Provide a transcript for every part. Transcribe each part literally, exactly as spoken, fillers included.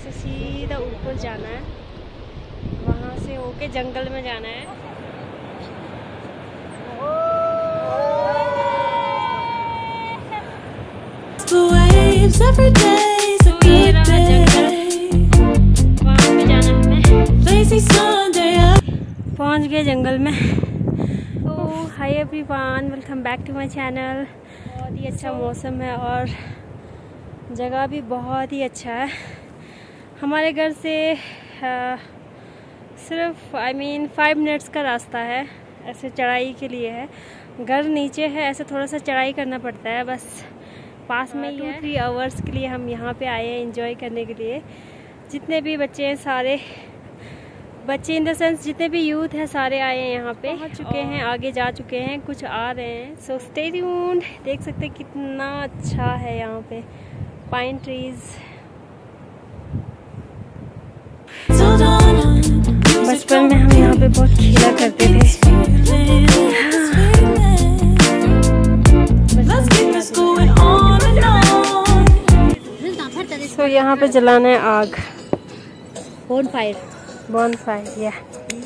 से सीधा ऊपर जाना है, वहाँ से होके जंगल में जाना है। तो ये रहा जंगल, वहाँ पे जाना है हमें। पहुँच गए जंगल में। तो hi everyone, welcome back to my channel. बहुत ही अच्छा मौसम है और जगह भी बहुत ही अच्छा है। हमारे घर से आ, सिर्फ आई मीन फाइव मिनट्स का रास्ता है, ऐसे चढ़ाई के लिए है। घर नीचे है, ऐसे थोड़ा सा चढ़ाई करना पड़ता है, बस पास में ही है। थ्री आवर्स के लिए हम यहाँ पे आए हैं एंजॉय करने के लिए। जितने भी बच्चे हैं, सारे बच्चे इन द सेंस जितने भी यूथ हैं सारे आए हैं यहाँ पे। पहुँच चुके हैं, आगे जा चुके हैं, कुछ आ रहे हैं। So stay tuned. देख सकते हैं कितना अच्छा है यहाँ पे, पाइन ट्रीज। बचपन में हम यहाँ पे बहुत खेला करते थे। तो यहाँ पे जलाना है आग, बोन फायर, बोन फायर या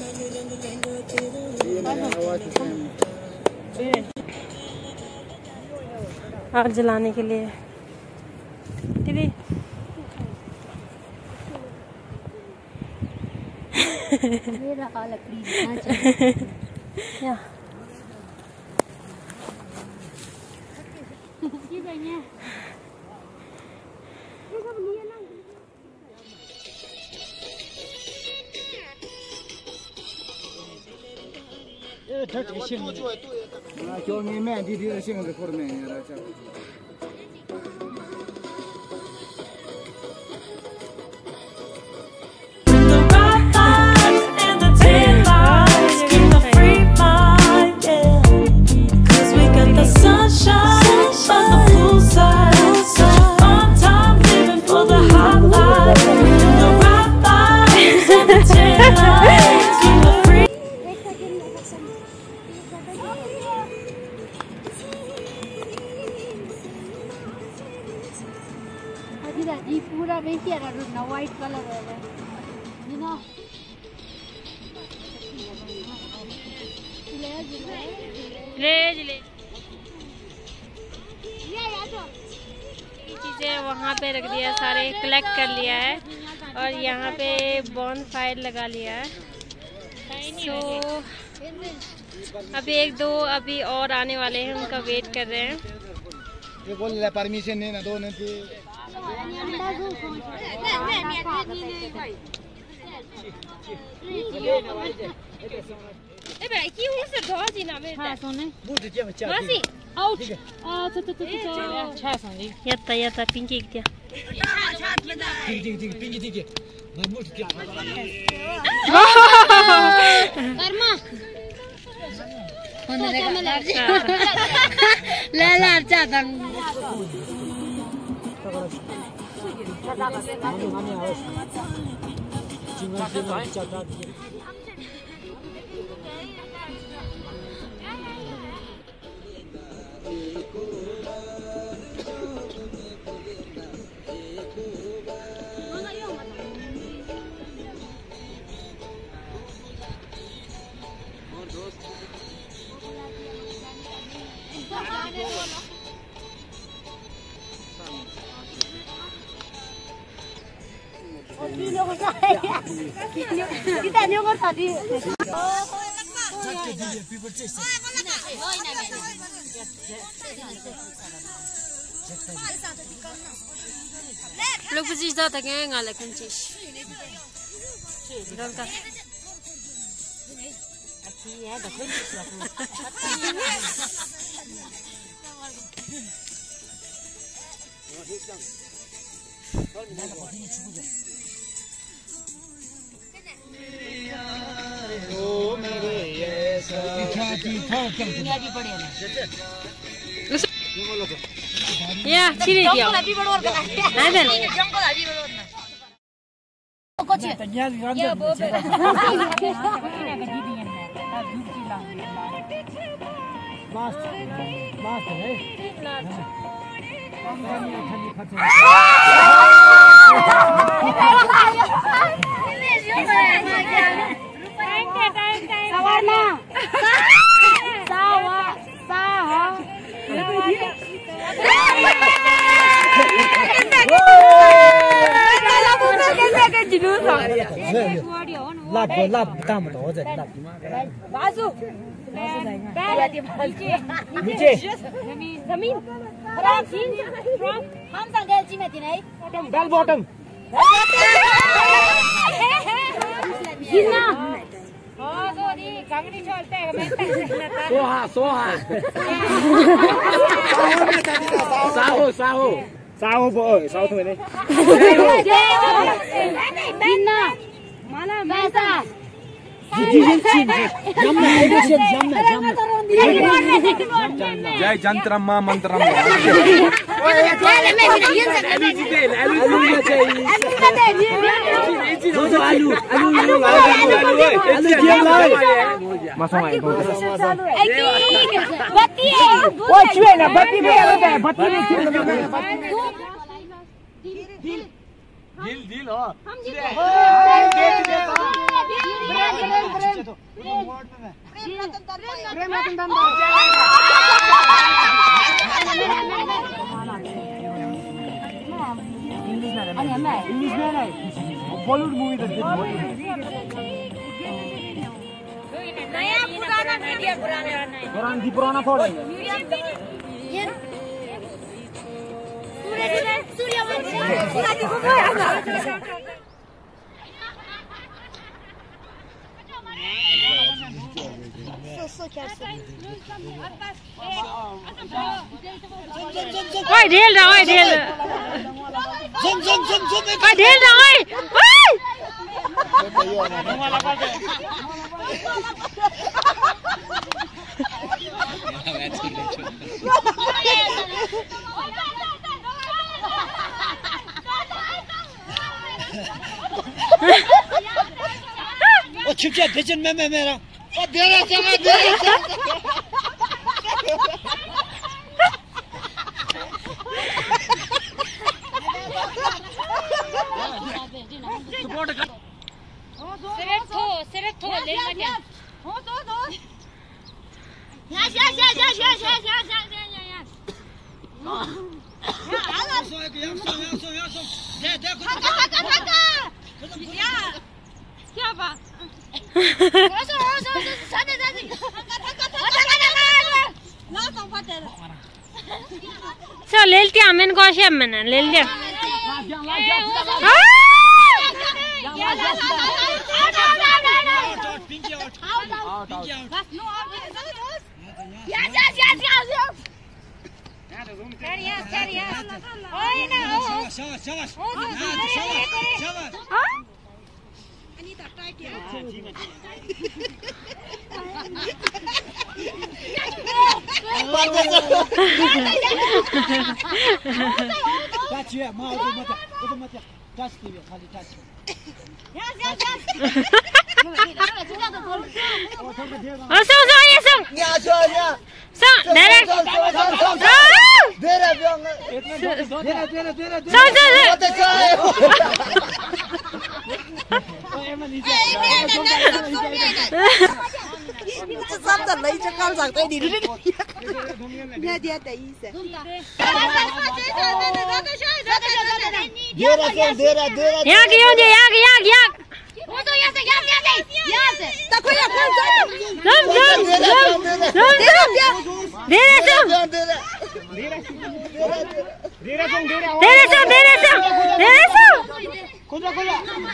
आग जलाने के लिए। दीदी ये रहा लकड़ी या पूरा देखिए ना, व्हाइट कलर है you know? चीजें वहाँ पे रख दिया, सारे कलेक्ट कर लिया है और यहाँ पे बॉन फायर लगा लिया है। तो अभी एक दो अभी और आने वाले हैं, उनका वेट कर रहे हैं। ये बोल रहा परमिशन नहीं ना दो ना थी। याता याता पिंकी क्या kita nyongor tadi. Lo pasti dah tak kaya ngalak kuncis. Dah tak. Aci ya, dah kuncis lah. Ya, sini dia. Ada nih. Ya, bobe. Masti, Masti, hey. Masti. cái जुलूस हो लाभ लाभ काम तो हो जाए लाभ बाजू नीचे जमीन हम संगल जी में थी नहीं बेल बॉटम गिरना हां सॉरी कंगनी चलते हैं मैं सोहा सोहा साहो साहो साहो बोय साउथ में नहीं गिरना माला पैसा जय जंत्रम मंत्रम आलू दिल दिल हो हम जीते प्रेम रतन दान इंग्लिश में नहीं बॉलीवुड मूवी देखते नया पुराना मीडिया पुराना पुराना दी पुराना फोड़ सूर्य सूर्यवंशी पूरा देखो ओए ढेल रहा ओए ढेल जम जम जम जम ओए ढेल रहा ओए ओ छिपछे किचन में मैं मेरा ओ देरा चला देरा सपोर्ट कर सिर्फ थो सिर्फ थो ले मत हो दो दो yes yes yes yes yes yes yes yes सो एक यार सो यार सो यार सो दे दे क्या बात ओसो ओसो सादे सादे ला तो फटे चल लेलती आमेन को आशे अम्मना लेल दे Pinky out out out out बस no out yes yes yes yes चल यस चल यस ओए ना शाबाश शाबाश शाबाश शाबाश अनीता ट्राई किया टच है मां तो मत तो मत टच कीजिए खाली टच यस यस यस ओसो ओसो ये सो या सो या सो डायरेक्ट दे रे ब्योंग दे रे दे रे दे रे सो सो सब त lấy cho con rằng tôi đi đi nghe dia để ý sẽ दे रे दे रे दे रे यहाँ की होंगे यहाँ की यहाँ की यहाँ वो तो yes yes yes yes ta khoe là con जम जम जम जम दे रे सो दे रे दे रे सो दे रे दे रे सो दे रे सो दे रे सो खोजा खोजा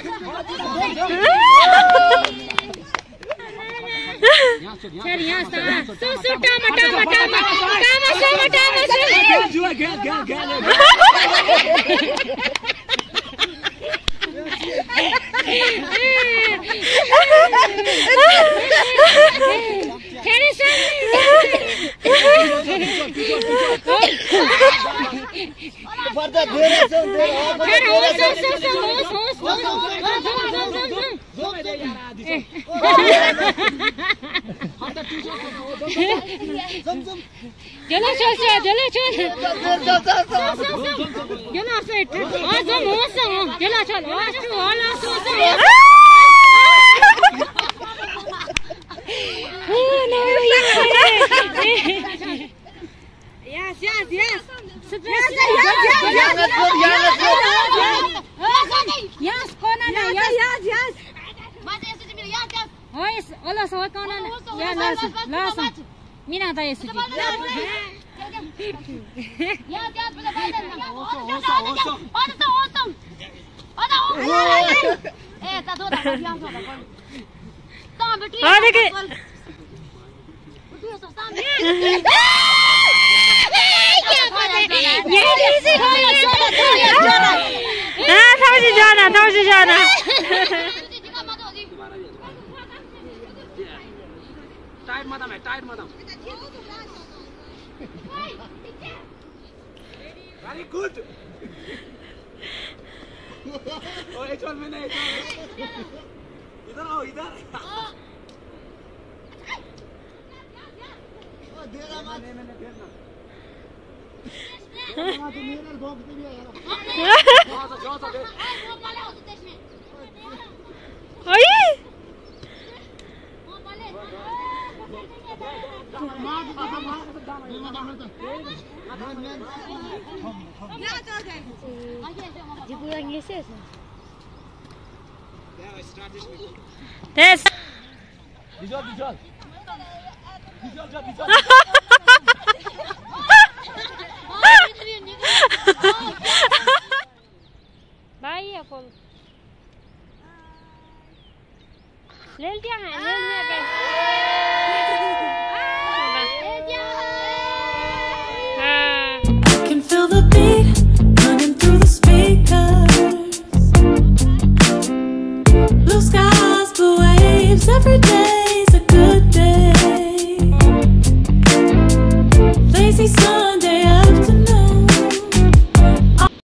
चल यहाँ सा सो सो टामा टामा टामा टामा सो टामा सो जुआ गया गया गया तेरे पर्दा दे रे सो दे रे सो सो सो सो चलो चल चलो चल चलो सेट आज हम हो सो चलो चल आज तू वाला सो सो oh no yes yes yes yes yes कोना Oi, olha só quando ya las las. Mina da esse. Ya ya pela bada. Olha só, olha só. Olha só, olha só. Olha olha. Eh, tá toda ध्यान से देखो. तो बेटी. हां देखिए. बेटी तो सामने. क्या बात है? ये कैसे हो गया? हां समझ जाना, समझ जाना. टाइट मत मैं टाइट मत वेरी गुड ओ एक और मैंने एक और इधर आओ इधर ओ देना मत नहीं नहीं देना हां तो मेरे बॉक्स में भी यार जाओ तो जाओ तो दे वो वाले उस देश में ओए Yes. Visual, visual. Visual, visual, visual. Bye, Apple. ले लिया है, ले लिया है. Can feel the beat running through the speakers. Blue skies, blue waves every day.